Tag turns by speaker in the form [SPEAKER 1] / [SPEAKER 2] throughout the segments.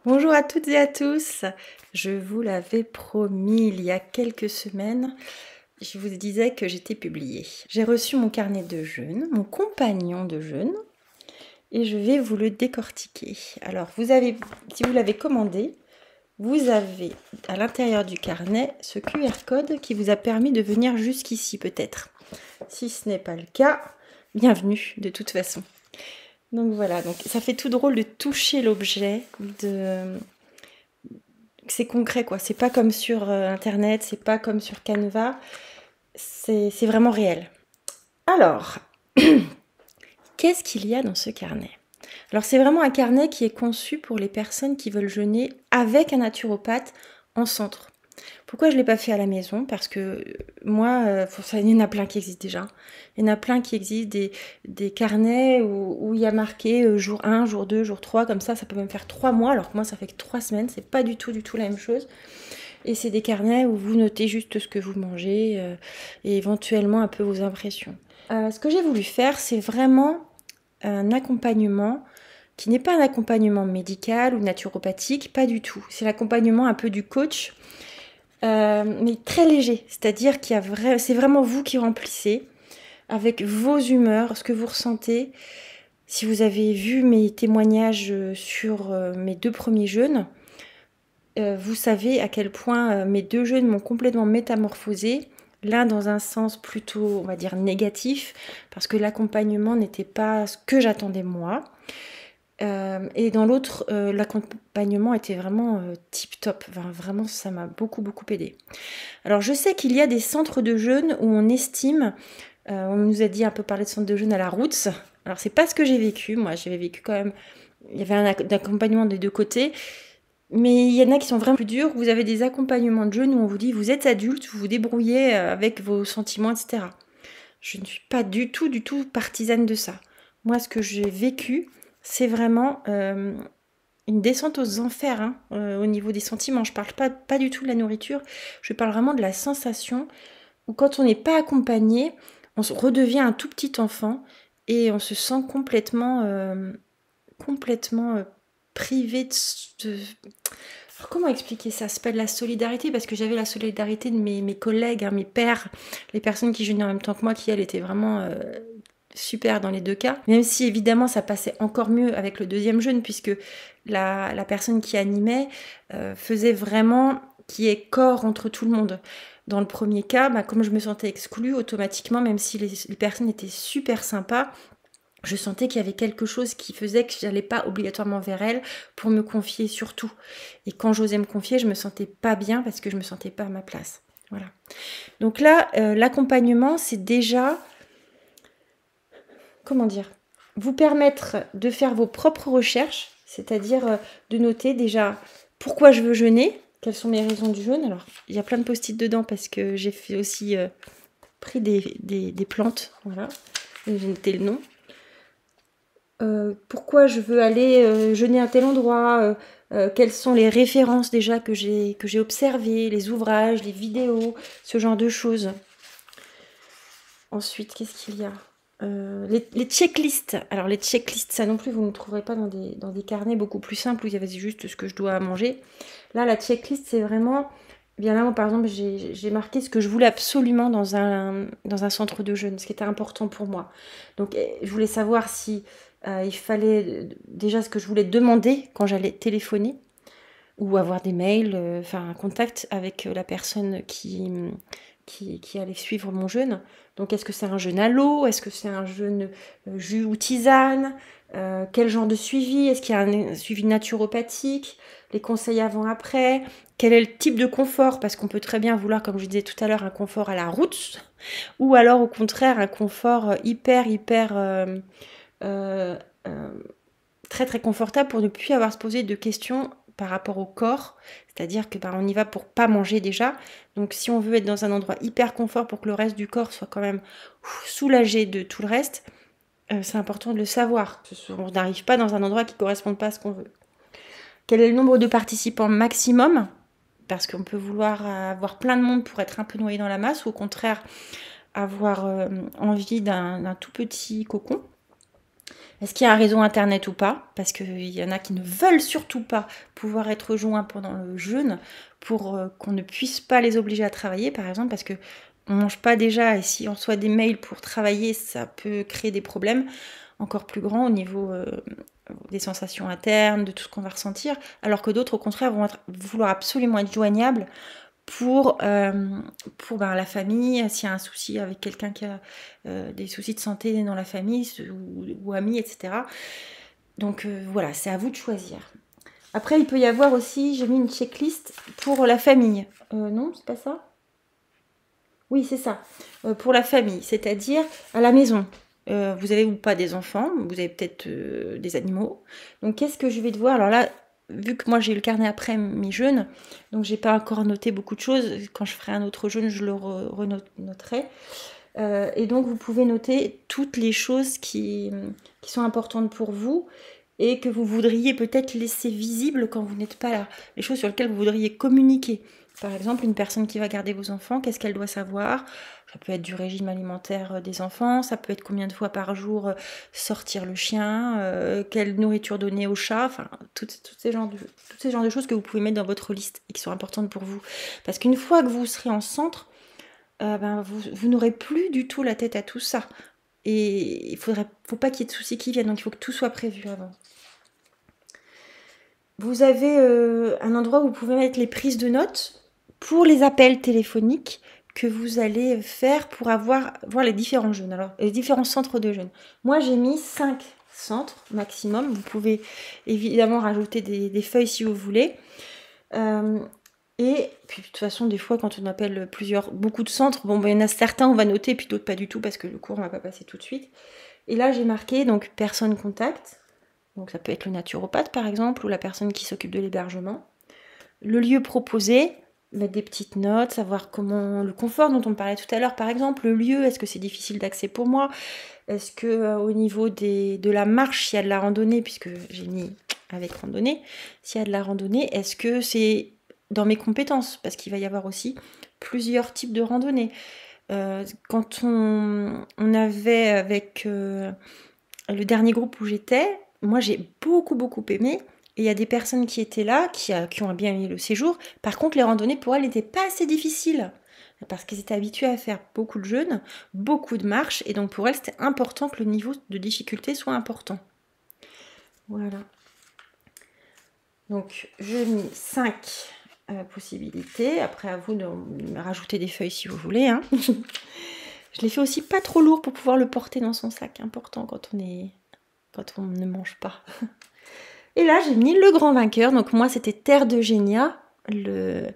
[SPEAKER 1] Bonjour à toutes et à tous. Je vous l'avais promis il y a quelques semaines, je vous disais que j'étais publiée. J'ai reçu mon carnet de jeûne, mon compagnon de jeûne, et je vais vous le décortiquer. Alors, si vous l'avez commandé, vous avez à l'intérieur du carnet ce QR code qui vous a permis de venir jusqu'ici peut-être. Si ce n'est pas le cas, bienvenue de toute façon. Donc voilà, donc ça fait tout drôle de toucher l'objet, c'est concret quoi, c'est pas comme sur internet, c'est pas comme sur Canva, c'est vraiment réel. Alors, qu'est-ce qu'il y a dans ce carnet? Alors c'est vraiment un carnet qui est conçu pour les personnes qui veulent jeûner avec un naturopathe en centre. Pourquoi je ne l'ai pas fait à la maison? Parce que moi, il y en a plein qui existent déjà. Il y en a plein qui existent des carnets où il y a marqué jour 1, jour 2, jour 3, comme ça peut même faire 3 mois, alors que moi ça fait que 3 semaines, c'est pas du tout la même chose. Et c'est des carnets où vous notez juste ce que vous mangez et éventuellement un peu vos impressions. Ce que j'ai voulu faire, c'est vraiment un accompagnement qui n'est pas un accompagnement médical ou naturopathique, pas du tout. C'est l'accompagnement un peu du coach, mais très léger. C'est-à-dire c'est vraiment vous qui remplissez avec vos humeurs, ce que vous ressentez. Si vous avez vu mes témoignages sur mes 2 premiers jeûnes, vous savez à quel point mes 2 jeûnes m'ont complètement métamorphosée. L'un dans un sens plutôt, on va dire, négatif, parce que l'accompagnement n'était pas ce que j'attendais moi. Et dans l'autre, l'accompagnement était vraiment tip top. Enfin, vraiment, ça m'a beaucoup aidé. Alors, je sais qu'il y a des centres de jeûne où on estime, on nous a dit un peu parler de centre de jeûne à la Roots. Alors, c'est pas ce que j'ai vécu. Moi, j'avais vécu quand même. Il y avait un accompagnement des 2 côtés. Mais il y en a qui sont vraiment plus durs. Vous avez des accompagnements de jeûne où on vous dit vous êtes adulte, vous vous débrouillez avec vos sentiments, etc. Je ne suis pas du tout partisane de ça. Moi, ce que j'ai vécu, c'est vraiment une descente aux enfers au niveau des sentiments. Je parle pas du tout de la nourriture. Je parle vraiment de la sensation où quand on n'est pas accompagné, on se redevient un tout petit enfant et on se sent complètement privé de... Alors, comment expliquer ça? Ça s'appelle la solidarité, parce que j'avais la solidarité de mes collègues, mes pairs, les personnes qui jeûnaient en même temps que moi, qui elles étaient vraiment super dans les 2 cas. Même si évidemment ça passait encore mieux avec le 2e jeûne, puisque la personne qui animait faisait vraiment qui est corps entre tout le monde. Dans le premier cas, comme je me sentais exclue, automatiquement, même si les personnes étaient super sympas, je sentais qu'il y avait quelque chose qui faisait que je n'allais pas obligatoirement vers elle pour me confier surtout. Et quand j'osais me confier, je me sentais pas bien parce que je me sentais pas à ma place. Voilà. Donc là, l'accompagnement, c'est déjà, comment dire, vous permettre de faire vos propres recherches, c'est-à-dire de noter déjà pourquoi je veux jeûner, quelles sont mes raisons du jeûne. Alors, il y a plein de post-it dedans parce que j'ai fait aussi pris des plantes, voilà, j'ai noté le nom. Pourquoi je veux aller jeûner à tel endroit, quelles sont les références déjà que j'ai observées, les ouvrages, les vidéos, ce genre de choses. Ensuite, qu'est-ce qu'il y a? Les checklists. Alors les checklists, ça non plus, vous ne trouverez pas dans des carnets beaucoup plus simples où il y avait juste ce que je dois manger. Là, la checklist, c'est vraiment... Bien là, moi, par exemple, j'ai marqué ce que je voulais absolument dans un centre de jeûne, ce qui était important pour moi. Donc, je voulais savoir si il fallait déjà ce que je voulais demander quand j'allais téléphoner ou avoir des mails, un contact avec la personne qui allait suivre mon jeûne. Donc, est-ce que c'est un jeûne à l'eau? Est-ce que c'est un jeûne jus ou tisane? Quel genre de suivi? Est-ce qu'il y a un suivi naturopathique? Les conseils avant-après? Quel est le type de confort? Parce qu'on peut très bien vouloir, comme je disais tout à l'heure, un confort à la route, ou alors au contraire un confort très confortable pour ne plus avoir à se poser de questions par rapport au corps, c'est-à-dire que on y va pour pas manger déjà, donc si on veut être dans un endroit hyper confort pour que le reste du corps soit quand même soulagé de tout le reste, c'est important de le savoir. On n'arrive pas dans un endroit qui ne correspond pas à ce qu'on veut. Quel est le nombre de participants maximum? Parce qu'on peut vouloir avoir plein de monde pour être un peu noyé dans la masse, ou au contraire avoir envie d'un tout petit cocon. Est-ce qu'il y a un réseau internet ou pas? Parce qu'il y en a qui ne veulent surtout pas pouvoir être joints pendant le jeûne pour qu'on ne puisse pas les obliger à travailler, par exemple, parce que on mange pas déjà et si on reçoit des mails pour travailler, ça peut créer des problèmes encore plus grands au niveau des sensations internes, de tout ce qu'on va ressentir, alors que d'autres, au contraire, vont vouloir absolument être joignables pour la famille, s'il y a un souci avec quelqu'un qui a des soucis de santé dans la famille ou amis, etc. Donc voilà, c'est à vous de choisir. Après, il peut y avoir aussi, j'ai mis une checklist pour la famille. Non, c'est pas ça? Oui, c'est ça. Pour la famille, c'est-à-dire à la maison. Vous avez ou pas des enfants, vous avez peut-être des animaux. Donc qu'est-ce que je vais devoir? Alors là, vu que moi j'ai eu le carnet après mes jeûnes, donc j'ai pas encore noté beaucoup de choses. Quand je ferai un autre jeûne, je le renoterai. Et donc vous pouvez noter toutes les choses qui sont importantes pour vous et que vous voudriez peut-être laisser visibles quand vous n'êtes pas là. Les choses sur lesquelles vous voudriez communiquer. Par exemple, une personne qui va garder vos enfants, qu'est-ce qu'elle doit savoir? Ça peut être du régime alimentaire des enfants, ça peut être combien de fois par jour sortir le chien, quelle nourriture donner au chat, enfin, tous ces genres de choses que vous pouvez mettre dans votre liste et qui sont importantes pour vous. Parce qu'une fois que vous serez en centre, vous n'aurez plus du tout la tête à tout ça. Et il faut pas qu'il y ait de soucis qui viennent, donc il faut que tout soit prévu avant. Vous avez un endroit où vous pouvez mettre les prises de notes pour les appels téléphoniques que vous allez faire pour voir les différents jeûnes, alors les différents centres de jeûne. Moi, j'ai mis 5 centres maximum. Vous pouvez évidemment rajouter des feuilles si vous voulez. Et puis de toute façon, des fois, quand on appelle beaucoup de centres, il y en a certains, on va noter, puis d'autres pas du tout, parce que le cours, on va pas passer tout de suite. Et là, j'ai marqué, donc, personne contact. Donc ça peut être le naturopathe, par exemple, ou la personne qui s'occupe de l'hébergement. Le lieu proposé, mettre des petites notes, savoir comment, le confort dont on parlait tout à l'heure, par exemple, le lieu, est-ce que c'est difficile d'accès pour moi? Est-ce que au niveau de la marche, s'il y a de la randonnée, puisque j'ai mis avec randonnée, s'il y a de la randonnée, est-ce que c'est dans mes compétences? Parce qu'il va y avoir aussi plusieurs types de randonnées. Quand on avait avec le dernier groupe où j'étais, moi j'ai beaucoup aimé. Et il y a des personnes qui étaient là, qui ont bien aimé le séjour. Par contre, les randonnées, pour elles, n'étaient pas assez difficiles. Parce qu'elles étaient habituées à faire beaucoup de jeûnes, beaucoup de marches. Et donc, pour elles, c'était important que le niveau de difficulté soit important. Voilà. Donc, je mis 5 possibilités. Après, à vous de rajouter des feuilles si vous voulez. Hein. Je l'ai fait aussi pas trop lourd pour pouvoir le porter dans son sac. Important quand on ne mange pas. Et là, j'ai mis le grand vainqueur. Donc moi, c'était Terre d'Eugénia, le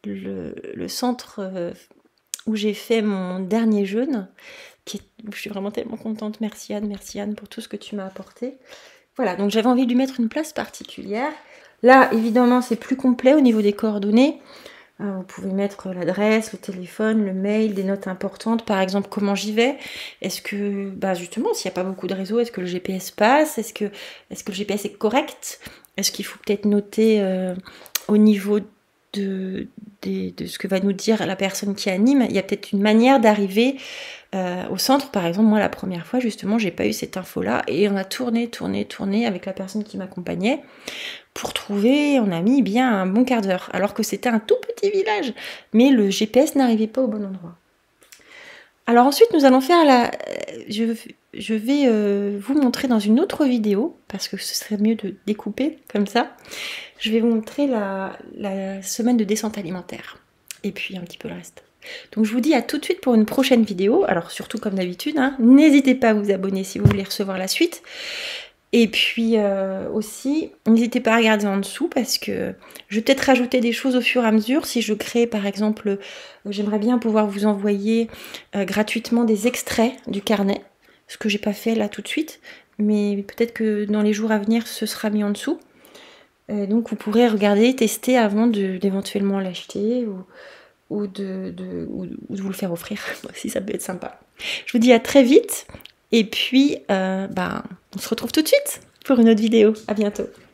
[SPEAKER 1] centre où j'ai fait mon dernier jeûne. Je suis vraiment tellement contente. Merci Anne, pour tout ce que tu m'as apporté. Voilà, donc j'avais envie de lui mettre une place particulière. Là, évidemment, c'est plus complet au niveau des coordonnées. Vous pouvez mettre l'adresse, le téléphone, le mail, des notes importantes, par exemple comment j'y vais. Est-ce que, justement, s'il n'y a pas beaucoup de réseau, est-ce que le GPS passe? Est-ce que le GPS est correct? Est-ce qu'il faut peut-être noter au niveau de ce que va nous dire la personne qui anime? Il y a peut-être une manière d'arriver au centre. Par exemple, moi, la première fois, justement, j'ai pas eu cette info-là et on a tourné avec la personne qui m'accompagnait pour trouver, on a mis bien un bon quart d'heure, alors que c'était un tout petit village, mais le GPS n'arrivait pas au bon endroit. Alors ensuite, nous allons faire je vais vous montrer dans une autre vidéo, parce que ce serait mieux de découper comme ça. Je vais vous montrer la semaine de descente alimentaire, et puis un petit peu le reste. Donc je vous dis à tout de suite pour une prochaine vidéo. Alors surtout comme d'habitude, hein, n'hésitez pas à vous abonner si vous voulez recevoir la suite. Et puis aussi, n'hésitez pas à regarder en dessous parce que je vais peut-être rajouter des choses au fur et à mesure. Si je crée par exemple, j'aimerais bien pouvoir vous envoyer gratuitement des extraits du carnet, ce que j'ai pas fait là tout de suite, mais peut-être que dans les jours à venir ce sera mis en dessous. Donc vous pourrez regarder, tester avant d'éventuellement l'acheter ou de vous le faire offrir, si ça peut être sympa. Je vous dis à très vite. Et puis, on se retrouve tout de suite pour une autre vidéo. À bientôt.